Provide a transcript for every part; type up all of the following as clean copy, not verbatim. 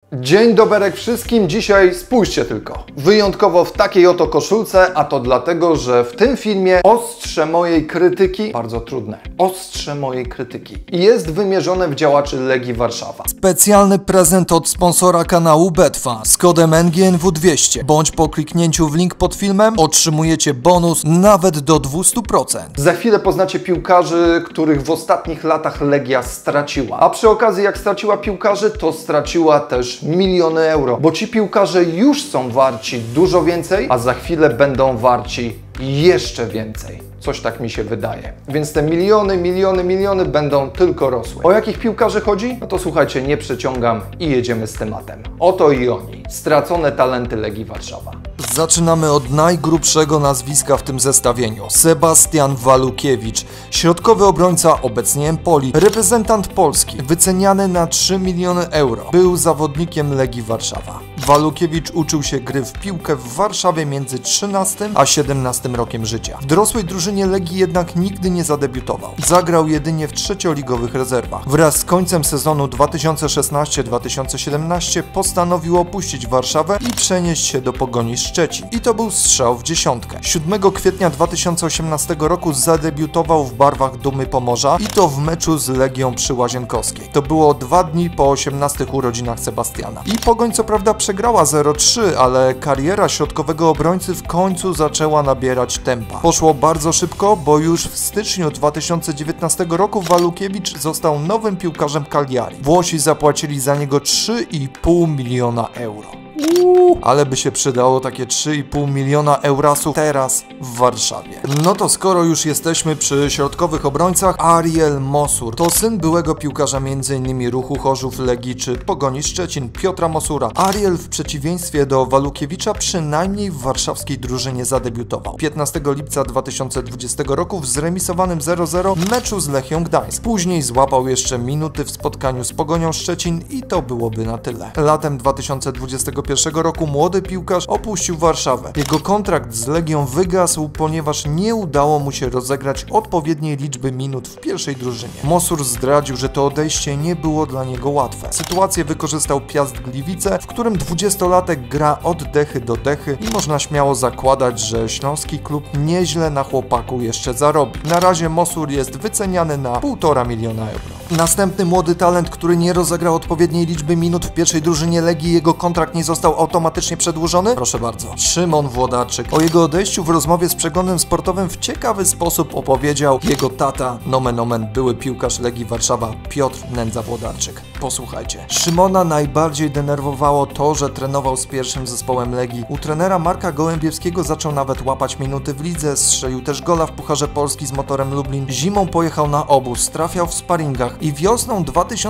Dzień doberek wszystkim, dzisiaj spójrzcie tylko. Wyjątkowo w takiej oto koszulce, a to dlatego, że w tym filmie ostrze mojej krytyki, bardzo trudne, ostrze mojej krytyki jest wymierzone w działaczy Legii Warszawa. Specjalny prezent od sponsora kanału Betfa z kodem NGNW200, bądź po kliknięciu w link pod filmem otrzymujecie bonus nawet do 200%. Za chwilę poznacie piłkarzy, których w ostatnich latach Legia straciła. A przy okazji jak straciła piłkarzy, to straciła też miliony euro, bo ci piłkarze już są warci dużo więcej, a za chwilę będą warci jeszcze więcej. Coś tak mi się wydaje. Więc te miliony będą tylko rosły. O jakich piłkarzy chodzi? No to słuchajcie, nie przeciągam i jedziemy z tematem. Oto i oni. Stracone talenty Legii Warszawa. Zaczynamy od najgrubszego nazwiska w tym zestawieniu. Sebastian Walukiewicz, środkowy obrońca obecnie Empoli, reprezentant Polski, wyceniany na 3 miliony euro. Był zawodnikiem Legii Warszawa. Walukiewicz uczył się gry w piłkę w Warszawie między 13 a 17 rokiem życia. W dorosłej drużynie Legii jednak nigdy nie zadebiutował. Zagrał jedynie w trzecioligowych rezerwach. Wraz z końcem sezonu 2016-2017 postanowił opuścić Warszawę i przenieść się do Pogoni Szczecin. I to był strzał w dziesiątkę. 7 kwietnia 2018 roku zadebiutował w barwach Dumy Pomorza i to w meczu z Legią przy Łazienkowskiej. To było 2 dni po 18 urodzinach Sebastiana. I Pogoń co prawda przegrała 0-3, ale kariera środkowego obrońcy w końcu zaczęła nabierać tempa. Poszło bardzo szybko, bo już w styczniu 2019 roku Walukiewicz został nowym piłkarzem Cagliari. Włosi zapłacili za niego 3,5 miliona euro. Ale by się przydało takie 3,5 miliona eurasów teraz w Warszawie. No to skoro już jesteśmy przy środkowych obrońcach, Ariel Mosur to syn byłego piłkarza m.in. Ruchu Chorzów, Legii czy Pogoni Szczecin, Piotra Mosura. Ariel w przeciwieństwie do Walukiewicza przynajmniej w warszawskiej drużynie zadebiutował. 15 lipca 2020 roku w zremisowanym 0-0 meczu z Lechią Gdańsk. Później złapał jeszcze minuty w spotkaniu z Pogonią Szczecin i to byłoby na tyle. Latem 2021 roku młody piłkarz opuścił Warszawę. Jego kontrakt z Legią wygasł, ponieważ nie udało mu się rozegrać odpowiedniej liczby minut w pierwszej drużynie. Mosur zdradził, że to odejście nie było dla niego łatwe. Sytuację wykorzystał Piast Gliwice, w którym 20-latek gra od dechy do dechy i można śmiało zakładać, że śląski klub nieźle na chłopaku jeszcze zarobi. Na razie Mosur jest wyceniany na 1,5 miliona euro. Następny młody talent, który nie rozegrał odpowiedniej liczby minut w pierwszej drużynie Legii, jego kontrakt nie został automatycznie przedłużony? Proszę bardzo. Szymon Włodarczyk. O jego odejściu w rozmowie z Przeglądem Sportowym w ciekawy sposób opowiedział jego tata, nomen omen były piłkarz Legii Warszawa, Piotr Nędza Włodarczyk. Posłuchajcie. Szymona najbardziej denerwowało to, że trenował z pierwszym zespołem Legii. U trenera Marka Gołębiewskiego zaczął nawet łapać minuty w lidze, strzelił też gola w Pucharze Polski z Motorem Lublin. Zimą pojechał na obóz, trafiał w sparingach i wiosną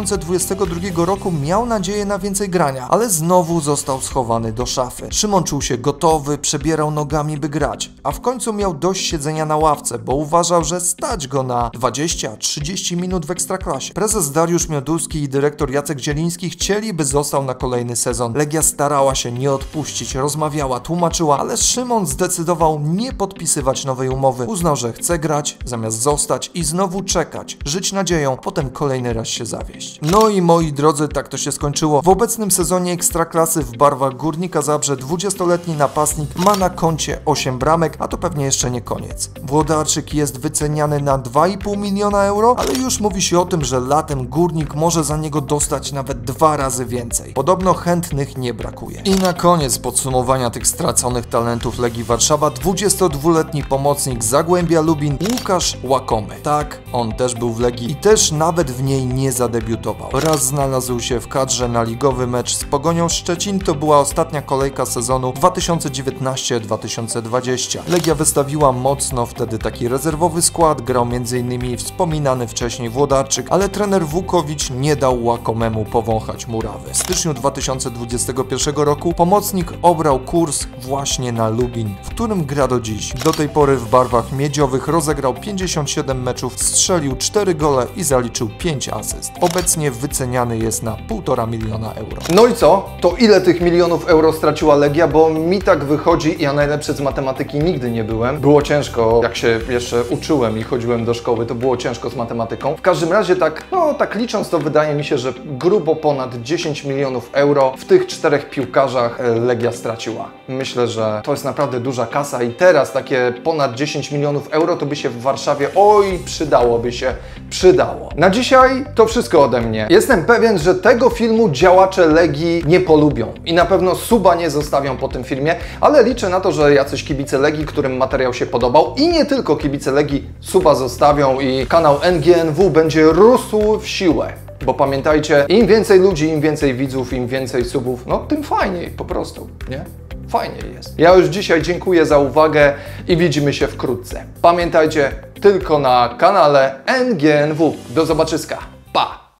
2022 roku miał nadzieję na więcej grania, ale znowu został schowany do szafy. Szymon czuł się gotowy, przebierał nogami, by grać, a w końcu miał dość siedzenia na ławce, bo uważał, że stać go na 20-30 minut w Ekstraklasie. Prezes Dariusz Miodulski i dyrektor Jacek Zieliński chcieli, by został na kolejny sezon. Legia starała się nie odpuścić, rozmawiała, tłumaczyła, ale Szymon zdecydował nie podpisywać nowej umowy. Uznał, że chce grać, zamiast zostać i znowu czekać, żyć nadzieją, potem kolejny raz się zawieść. No i moi drodzy, tak to się skończyło. W obecnym sezonie Ekstraklasy w barwach Górnika Zabrze 20-letni napastnik ma na koncie 8 bramek, a to pewnie jeszcze nie koniec. Włodarczyk jest wyceniany na 2,5 miliona euro, ale już mówi się o tym, że latem Górnik może za niego dostać nawet 2 razy więcej. Podobno chętnych nie brakuje. I na koniec podsumowania tych straconych talentów Legii Warszawa 22-letni pomocnik Zagłębia Lubin Łukasz Łakomy. Tak, on też był w Legii i też nawet w niej nie zadebiutował. Raz znalazł się w kadrze na ligowy mecz z Pogonią Szczecin, to była ostatnia kolejka sezonu 2019-2020. Legia wystawiła mocno wtedy taki rezerwowy skład, grał m.in. wspominany wcześniej Włodarczyk, ale trener Wukowicz nie dał Łakomemu powąchać murawy. W styczniu 2021 roku pomocnik obrał kurs właśnie na Lubin, w którym gra do dziś. Do tej pory w barwach miedziowych rozegrał 57 meczów, strzelił 4 gole i zaliczył 5 asyst. Obecnie wyceniany jest na 1,5 miliona euro. No i co? To ile tych milionów euro straciła Legia? Bo mi tak wychodzi, ja najlepszy z matematyki nigdy nie byłem. Było ciężko, jak się jeszcze uczyłem i chodziłem do szkoły, to było ciężko z matematyką. W każdym razie tak licząc, to wydaje mi się, że że grubo ponad 10 milionów euro w tych 4 piłkarzach Legia straciła. Myślę, że to jest naprawdę duża kasa i teraz takie ponad 10 milionów euro to by się w Warszawie, przydało. Na dzisiaj to wszystko ode mnie. Jestem pewien, że tego filmu działacze Legii nie polubią i na pewno suba nie zostawią po tym filmie, ale liczę na to, że jacyś kibice Legii, którym materiał się podobał i nie tylko kibice Legii, suba zostawią i kanał NGNW będzie rósł w siłę. Bo pamiętajcie, im więcej ludzi, im więcej widzów, im więcej subów, no tym fajniej po prostu, nie? Fajniej jest. Ja już dzisiaj dziękuję za uwagę i widzimy się wkrótce. Pamiętajcie, tylko na kanale NGNW. Do zobaczyska.